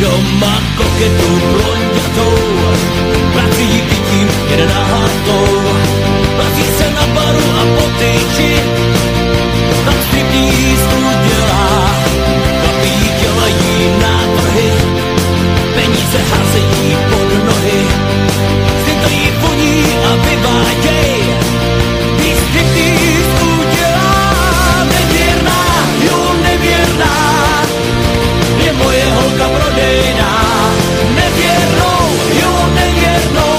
doma koketu blonďatou, práci jí vidím jen na hátou. Vrací se na baru a po tyči, tam striptease udělá. Chlapí dělají návrhy, peníze házejí pod nohy. Vždy to jí voní a vyváděj, jí striptease udělá. Nevěrná, jo nevěrná, je moje holka prodejná. Nevěrnou, jo nevěrnou,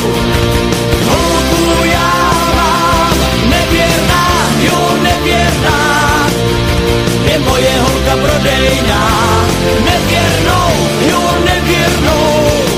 holku já mám. Nevěrná, jo nevěrná, je moje holka prodejná. Nevěrnou, jo nevěrnou,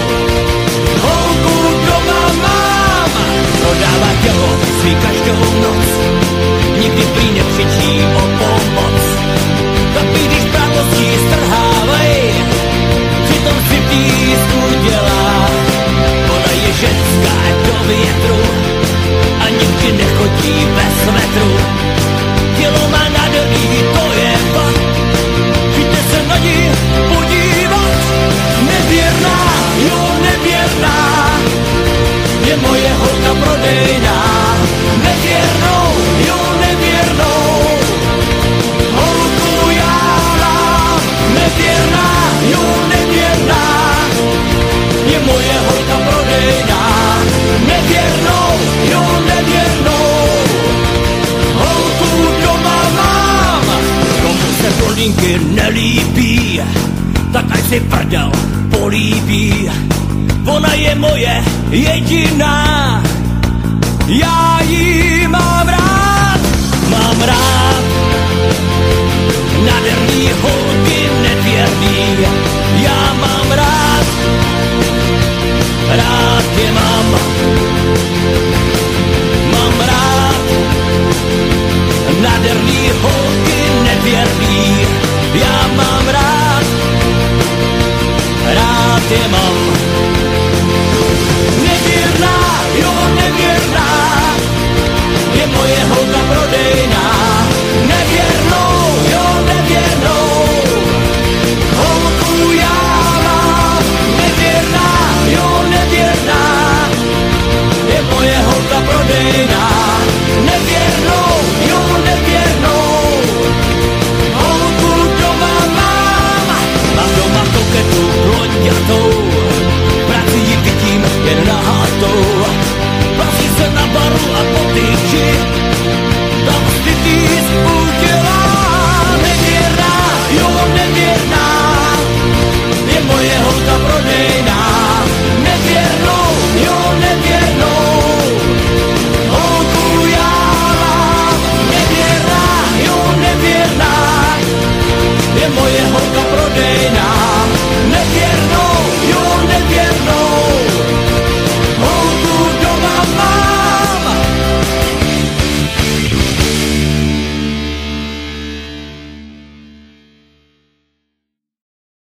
holku doma mám. Prodává tělo svý každou noc, nikdy prý nekřičí o pomoc. Chlapí, když právosti strhávaj, přitom striptease udělá. Ona je ženská do větru a nikdy nechodí bez svetru. Tělo má nádherný, to je fakt, přijďte se na ní podívat. Nevěrná, jo nevěrná, je moje holka prodejná. Nevěrnou, jo nevěrnou, holku já mám. Nevěrná, jo nevěrná, je moje holka prodejná. Nevěrnou, jo nevěrnou, holku doma mám. Komu se blondýnky nelíbí, tak ať si prdel políbí. Ona je moje jediná, já jí mám rád. Mám rád nádherný holky nevěrný, já mám rád, rád je mám.